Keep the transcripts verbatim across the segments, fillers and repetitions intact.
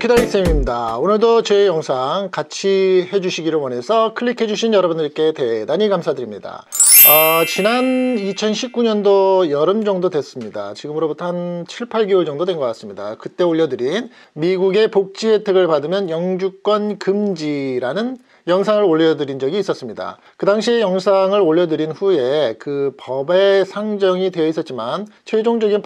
키다리쌤입니다. 오늘도 제 영상 같이 해주시기를 원해서 클릭해주신 여러분들께 대단히 감사드립니다. 어, 지난 이천십구 년도 여름 정도 됐습니다. 지금으로부터 한 칠, 팔 개월 정도 된 것 같습니다. 그때 올려드린 미국의 복지 혜택을 받으면 영주권 금지라는 영상을 올려드린 적이 있었습니다. 그 당시에 영상을 올려드린 후에 그 법에 상정이 되어 있었지만 최종적인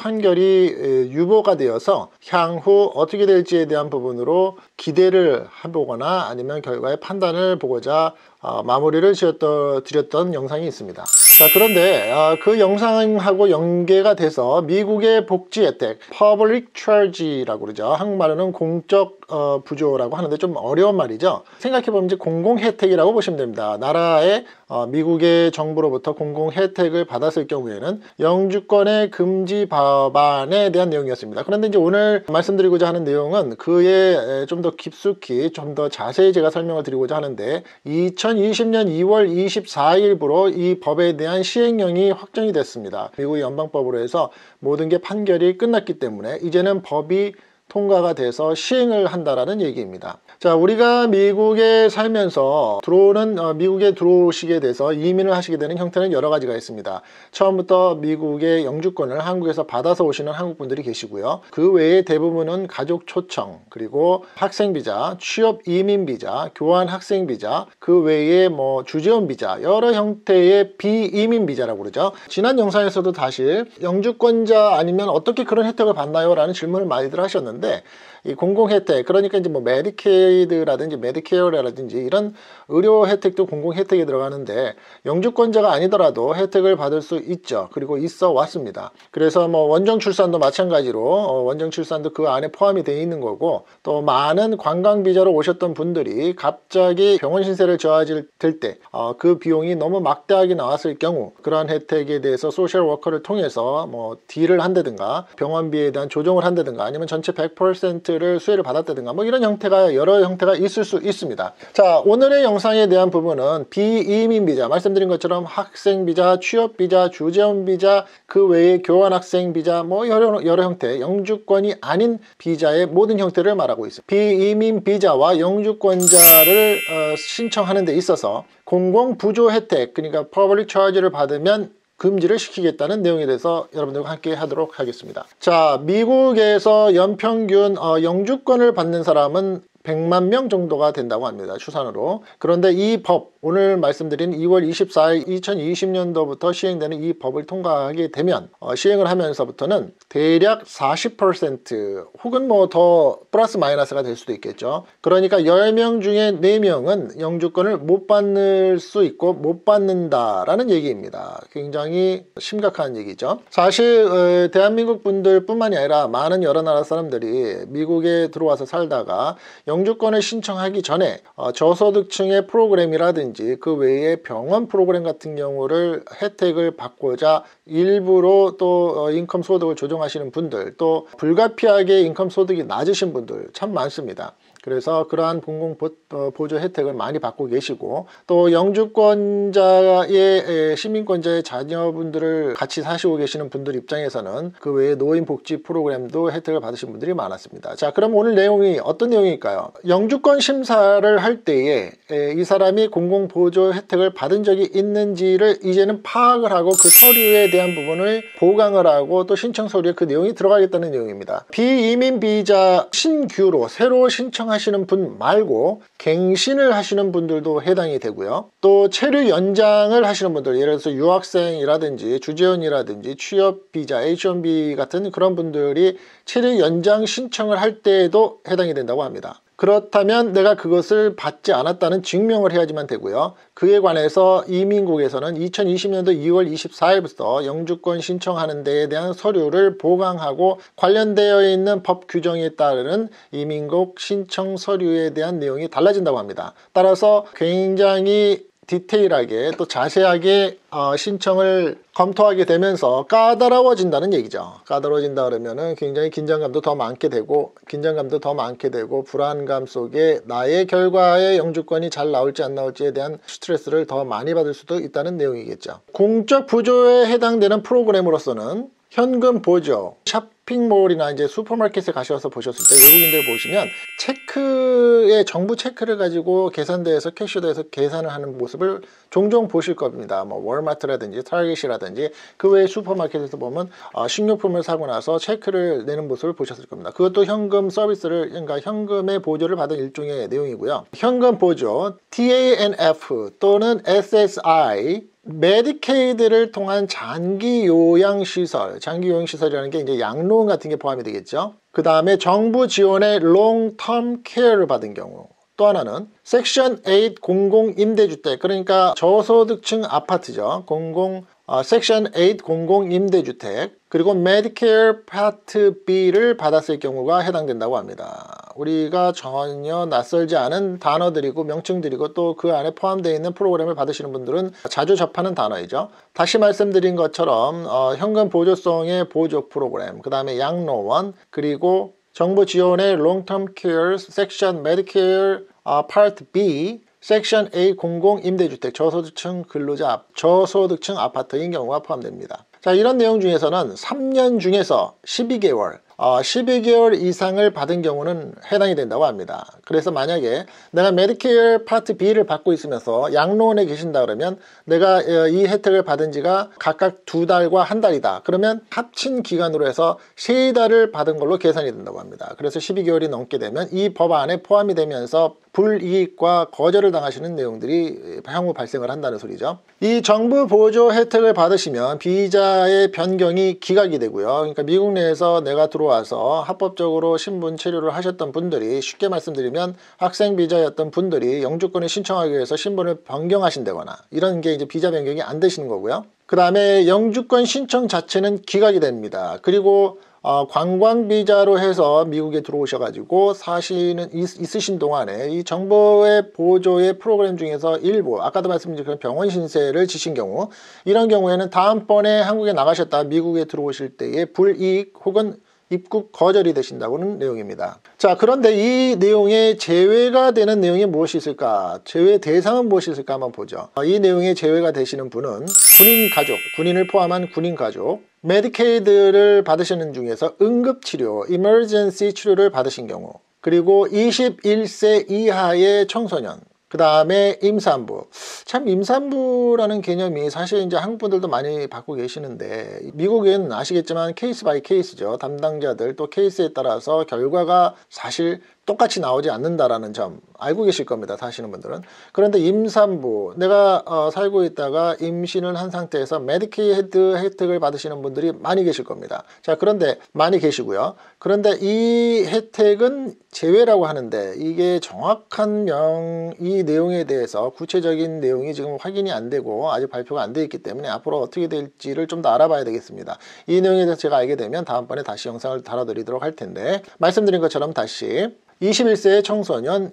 판결이 유보가 되어서 향후 어떻게 될지에 대한 부분으로 기대를 해보거나 아니면 결과의 판단을 보고자 어, 마무리를 지었던, 드렸던 영상이 있습니다. 자, 그런데 어, 그 영상하고 연계가 돼서 미국의 복지 혜택 Public Charge라고 그러죠. 한국말로는 공적 어, 부조라고 하는데 좀 어려운 말이죠. 생각해보면 이제 공공 혜택이라고 보시면 됩니다. 나라의 어, 미국의 정부로부터 공공 혜택을 받았을 경우에는 영주권의 금지 법안에 대한 내용이었습니다. 그런데 이제 오늘 말씀드리고자 하는 내용은 그에 좀 더 깊숙이 좀 더 자세히 제가 설명을 드리고자 하는데 이천이십 년 이월 이십사일부로 이 법에 대한 시행령이 확정이 됐습니다. 미국 연방법으로 해서 모든 게 판결이 끝났기 때문에 이제는 법이 통과가 돼서 시행을 한다라는 얘기입니다. 자, 우리가 미국에 살면서 들어오는 어, 미국에 들어오시게 돼서 이민을 하시게 되는 형태는 여러 가지가 있습니다. 처음부터 미국의 영주권을 한국에서 받아서 오시는 한국분들이 계시고요. 그 외에 대부분은 가족 초청, 그리고 학생 비자, 취업 이민 비자, 교환 학생 비자, 그 외에 뭐 주재원 비자, 여러 형태의 비이민 비자라고 그러죠. 지난 영상에서도 사실 영주권자 아니면 어떻게 그런 혜택을 받나요? 라는 질문을 많이들 하셨는데 이 공공 혜택, 그러니까 이제 뭐 메디케이드라든지 메디케어라든지 이런 의료 혜택도 공공 혜택에 들어가는데 영주권자가 아니더라도 혜택을 받을 수 있죠. 그리고 있어 왔습니다. 그래서 뭐 원정 출산도 마찬가지로 어, 원정 출산도 그 안에 포함이 되어 있는 거고, 또 많은 관광 비자로 오셨던 분들이 갑자기 병원 신세를 져야 될 때 어, 그 비용이 너무 막대하게 나왔을 경우 그러한 혜택에 대해서 소셜 워커를 통해서 뭐 딜을 한다든가 병원비에 대한 조정을 한다든가 아니면 전체 백 퍼센트를 수혜를 받았다든가 뭐 이런 형태가 여러 형태가 있을 수 있습니다. 자, 오늘의 영상에 대한 부분은 비이민 비자, 말씀드린 것처럼 학생 비자, 취업 비자, 주재원 비자, 그 외에 교환 학생 비자, 뭐 여러, 여러 형태, 영주권이 아닌 비자의 모든 형태를 말하고 있습니다. 비이민 비자와 영주권자를 어, 신청하는 데 있어서 공공 부조 혜택, 그러니까 퍼블릭 차지를 받으면 금지를 시키겠다는 내용에 대해서 여러분들과 함께 하도록 하겠습니다. 자, 미국에서 연평균 어, 영주권을 받는 사람은 백만 명 정도가 된다고 합니다. 추산으로. 그런데 이 법, 오늘 말씀드린 이월 이십사일 이천이십 년도부터 시행되는 이 법을 통과하게 되면 어, 시행을 하면서부터는 대략 사십 퍼센트 혹은 뭐 더 플러스 마이너스가 될 수도 있겠죠. 그러니까 열 명 중에 네 명은 영주권을 못 받을 수 있고 못 받는다라는 얘기입니다. 굉장히 심각한 얘기죠. 사실 어, 대한민국 분들 뿐만이 아니라 많은 여러 나라 사람들이 미국에 들어와서 살다가 영주권을 신청하기 전에 어, 저소득층의 프로그램이라든지 그 외에 병원 프로그램 같은 경우를 혜택을 받고자 일부러 또 어, 인컴 소득을 조정하시는 분들, 또 불가피하게 인컴 소득이 낮으신 분들 참 많습니다. 그래서 그러한 공공 보조 혜택을 많이 받고 계시고, 또 영주권자의 시민권자의 자녀분들을 같이 사시고 계시는 분들 입장에서는 그 외에 노인 복지 프로그램도 혜택을 받으신 분들이 많았습니다. 자, 그럼 오늘 내용이 어떤 내용일까요? 영주권 심사를 할 때에 이 사람이 공공 보조 혜택을 받은 적이 있는지를 이제는 파악을 하고 그 서류에 대한 부분을 보강을 하고 또 신청 서류에 그 내용이 들어가겠다는 내용입니다. 비이민 비자 신규로 새로 신청 하시는 분 말고 갱신을 하시는 분들도 해당이 되고요. 또 체류 연장을 하시는 분들, 예를 들어서 유학생이라든지 주재원이라든지 취업 비자, 에이치 원 비 같은 그런 분들이 체류 연장 신청을 할 때에도 해당이 된다고 합니다. 그렇다면 내가 그것을 받지 않았다는 증명을 해야지만 되고요. 그에 관해서 이민국에서는 이천이십 년도 이월 이십사일부터 영주권 신청하는 데에 대한 서류를 보강하고 관련되어 있는 법 규정에 따르는 이민국 신청 서류에 대한 내용이 달라진다고 합니다. 따라서 굉장히 디테일하게 또 자세하게 어, 신청을 검토하게 되면서 까다로워진다는 얘기죠. 까다로워진다 그러면은 굉장히 긴장감도 더 많게 되고 긴장감도 더 많게 되고 불안감 속에 나의 결과의 영주권이 잘 나올지 안 나올지에 대한 스트레스를 더 많이 받을 수도 있다는 내용이겠죠. 공적 부조에 해당되는 프로그램으로서는 현금 보조, 샵 쇼핑몰이나 이제 슈퍼마켓에 가셔서 보셨을 때 외국인들 보시면 체크에 정부 체크를 가지고 계산대에서 캐셔대에서 계산을 하는 모습을 종종 보실 겁니다. 뭐 월마트라든지 타겟이라든지 그 외에 슈퍼마켓에서 보면 어, 식료품을 사고 나서 체크를 내는 모습을 보셨을 겁니다. 그것도 현금 서비스를, 그러니까 현금의 보조를 받은 일종의 내용이고요. 현금 보조 티에이엔에프 또는 에스에스아이 메디케이드를 통한 장기 요양 시설, 장기 요양 시설이라는 게 이제 양로원 같은 게 포함이 되겠죠. 그 다음에 정부 지원의 롱텀 케어를 받은 경우, 또 하나는 섹션 에잇 공공 임대주택, 그러니까 저소득층 아파트죠. 공공 어, 섹션 에잇 공공 임대주택, 그리고 메디케어 파트 B를 받았을 경우가 해당된다고 합니다. 우리가 전혀 낯설지 않은 단어들이고 명칭들이고 또 그 안에 포함되어 있는 프로그램을 받으시는 분들은 자주 접하는 단어이죠. 다시 말씀드린 것처럼 어, 현금 보조성의 보조 프로그램, 그 다음에 양로원, 그리고 정부 지원의 롱텀 케어 섹션 메디케어 어, 파트 B, 섹션 에잇 공공 임대주택, 저소득층 근로자, 저소득층 아파트인 경우가 포함됩니다. 자, 이런 내용 중에서는 삼 년 중에서 십이 개월, 어, 십이 개월 이상을 받은 경우는 해당이 된다고 합니다. 그래서 만약에 내가 메디케어 파트 B를 받고 있으면서 양로원에 계신다 그러면 내가 이 혜택을 받은 지가 각각 두 달과 한 달이다. 그러면 합친 기간으로 해서 세 달을 받은 걸로 계산이 된다고 합니다. 그래서 십이 개월이 넘게 되면 이 법안에 포함이 되면서 불이익과 거절을 당하시는 내용들이 향후 발생을 한다는 소리죠. 이 정부 보조 혜택을 받으시면 비자의 변경이 기각이 되고요. 그러니까 미국 내에서 내가 들어와서 합법적으로 신분 체류를 하셨던 분들이, 쉽게 말씀드리면 학생 비자였던 분들이 영주권을 신청하기 위해서 신분을 변경하신다거나 이런 게 이제 비자 변경이 안 되시는 거고요. 그 다음에 영주권 신청 자체는 기각이 됩니다. 그리고 어, 관광비자로 해서 미국에 들어오셔가지고 사시는 있, 있으신 동안에 이 정부의 보조의 프로그램 중에서 일부, 아까도 말씀드린 그런 병원 신세를 지신 경우, 이런 경우에는 다음번에 한국에 나가셨다 미국에 들어오실 때의 불이익 혹은 입국 거절이 되신다고는 내용입니다. 자, 그런데 이 내용에 제외가 되는 내용이 무엇이 있을까? 제외 대상은 무엇이 있을까 한번 보죠. 이 내용에 제외가 되시는 분은 군인 가족, 군인을 포함한 군인 가족, 메디케이드를 받으시는 중에서 응급치료, 이머전시 치료를 받으신 경우, 그리고 이십일 세 이하의 청소년, 그 다음에 임산부. 참 임산부라는 개념이 사실 이제 한국 분들도 많이 받고 계시는데, 미국은 아시겠지만 케이스 바이 케이스죠. 담당자들 또 케이스에 따라서 결과가 사실 똑같이 나오지 않는다라는 점 알고 계실 겁니다. 사시는 분들은. 그런데 임산부, 내가 어, 살고 있다가 임신을 한 상태에서 메디케이드 혜택을 받으시는 분들이 많이 계실 겁니다. 자, 그런데 많이 계시고요. 그런데 이 혜택은 제외라고 하는데 이게 정확한 명, 이 내용에 대해서 구체적인 내용이 지금 확인이 안 되고 아직 발표가 안 돼 있기 때문에 앞으로 어떻게 될지를 좀 더 알아봐야 되겠습니다. 이 내용에 대해서 제가 알게 되면 다음번에 다시 영상을 달아드리도록 할 텐데, 말씀드린 것처럼 다시 이십일 세의 청소년,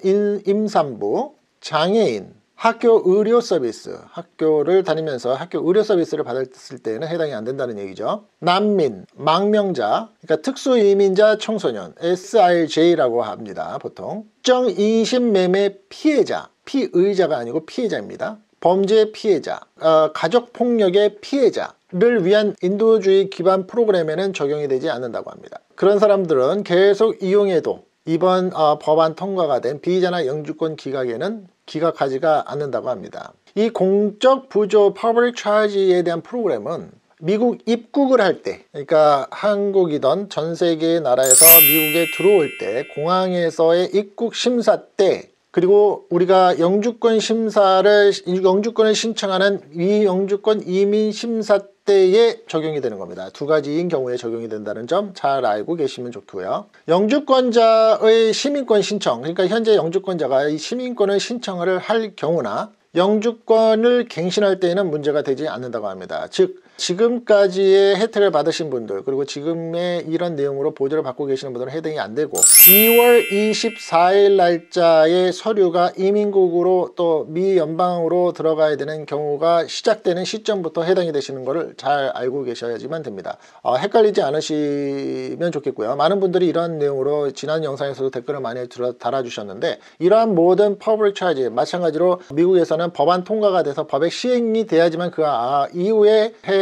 임산부, 장애인, 학교 의료 서비스, 학교를 다니면서 학교 의료 서비스를 받았을 때는 해당이 안 된다는 얘기죠. 난민, 망명자, 그러니까 특수이민자 청소년, 에스알제이라고 합니다. 보통 특정 인신매매 피해자, 피의자가 아니고 피해자입니다. 범죄 피해자, 어, 가족폭력의 피해자를 위한 인도주의 기반 프로그램에는 적용이 되지 않는다고 합니다. 그런 사람들은 계속 이용해도 이번 어, 법안 통과가 된 비자나 영주권 기각에는 기각하지가 않는다고 합니다. 이 공적 부조 퍼블릭 차지에 대한 프로그램은 미국 입국을 할 때, 그러니까 한국이던 전 세계의 나라에서 미국에 들어올 때, 공항에서의 입국 심사 때, 그리고 우리가 영주권 심사를, 영주권을 신청하는 이 영주권 이민 심사 때에 적용이 되는 겁니다. 두 가지인 경우에 적용이 된다는 점 잘 알고 계시면 좋고요. 영주권자의 시민권 신청, 그러니까 현재 영주권자가 이 시민권을 신청을 할 경우나 영주권을 갱신할 때에는 문제가 되지 않는다고 합니다. 즉 지금까지의 혜택을 받으신 분들, 그리고 지금의 이런 내용으로 보조를 받고 계시는 분들은 해당이 안 되고, 이월 이십사일 날짜의 서류가 이민국으로 또 미 연방으로 들어가야 되는 경우가 시작되는 시점부터 해당이 되시는 것을 잘 알고 계셔야지만 됩니다. 어, 헷갈리지 않으시면 좋겠고요. 많은 분들이 이런 내용으로 지난 영상에서도 댓글을 많이 달아주셨는데, 이러한 모든 퍼블릭 차지, 마찬가지로 미국에서는 법안 통과가 돼서 법의 시행이 돼야지만 그 아, 이후에 해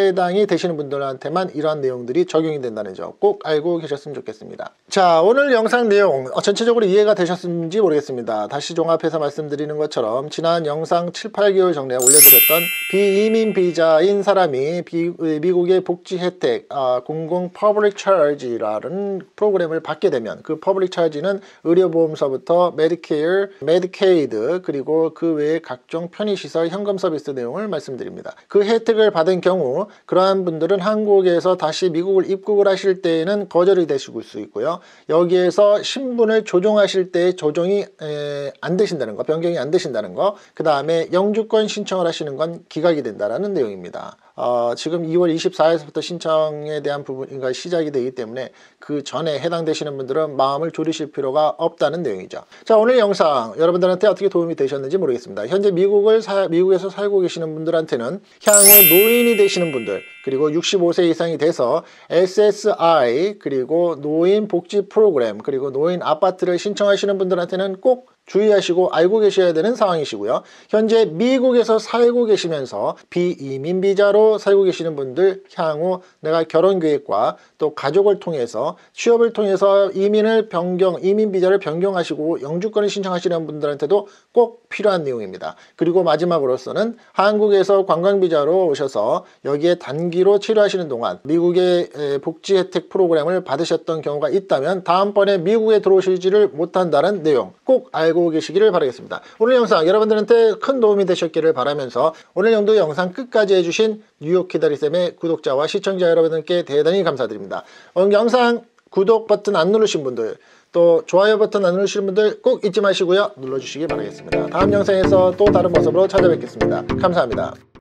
해당이 되시는 분들한테만 이러한 내용들이 적용이 된다는 점 꼭 알고 계셨으면 좋겠습니다. 자, 오늘 영상 내용 어, 전체적으로 이해가 되셨는지 모르겠습니다. 다시 종합해서 말씀드리는 것처럼 지난 영상 칠, 팔 개월 전에 올려드렸던 비이민 비자인 사람이 비, 미국의 복지 혜택 아, 공공 퍼블릭 차지라는 프로그램을 받게 되면 그 퍼블릭 차지는 의료보험서부터 메디케어, 메디케이드 그리고 그 외에 각종 편의시설, 현금 서비스 내용을 말씀드립니다. 그 혜택을 받은 경우 그러한 분들은 한국에서 다시 미국을 입국을 하실 때에는 거절이 되실 수 있고요. 여기에서 신분을 조정하실 때 조정이 에, 안 되신다는 거, 변경이 안 되신다는 거, 그 다음에 영주권 신청을 하시는 건 기각이 된다는 내용입니다. 어, 지금 이월 이십사일부터 신청에 대한 부분이 시작이 되기 때문에 그 전에 해당되시는 분들은 마음을 졸이실 필요가 없다는 내용이죠. 자, 오늘 영상 여러분들한테 어떻게 도움이 되셨는지 모르겠습니다. 현재 미국을 사, 미국에서 살고 계시는 분들한테는 향후 노인이 되시는 분들 그리고 육십오 세 이상이 돼서 에스에스아이 그리고 노인 복지 프로그램 그리고 노인 아파트를 신청하시는 분들한테는 꼭 주의하시고 알고 계셔야 되는 상황이시고요. 현재 미국에서 살고 계시면서 비이민 비자로 살고 계시는 분들 향후 내가 결혼 계획과 또 가족을 통해서 취업을 통해서 이민을 변경, 이민 비자를 변경하시고 영주권을 신청하시는 분들한테도 꼭 필요한 내용입니다. 그리고 마지막으로서는 한국에서 관광 비자로 오셔서 여기에 단기로 체류하시는 동안 미국의 복지 혜택 프로그램을 받으셨던 경우가 있다면 다음번에 미국에 들어오시지를 못한다는 내용 꼭 알고 알고 계시기를 바라겠습니다. 오늘 영상 여러분들한테 큰 도움이 되셨기를 바라면서 오늘 영도 영상 끝까지 해주신 뉴욕 기다리쌤의 구독자와 시청자 여러분들께 대단히 감사드립니다. 오늘 영상 구독 버튼 안 누르신 분들 또 좋아요 버튼 안 누르시는 분들 꼭 잊지 마시고요. 눌러주시기 바라겠습니다. 다음 영상에서 또 다른 모습으로 찾아뵙겠습니다. 감사합니다.